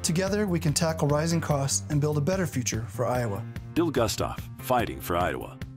Together, we can tackle rising costs and build a better future for Iowa. Bill Gustoff, fighting for Iowa.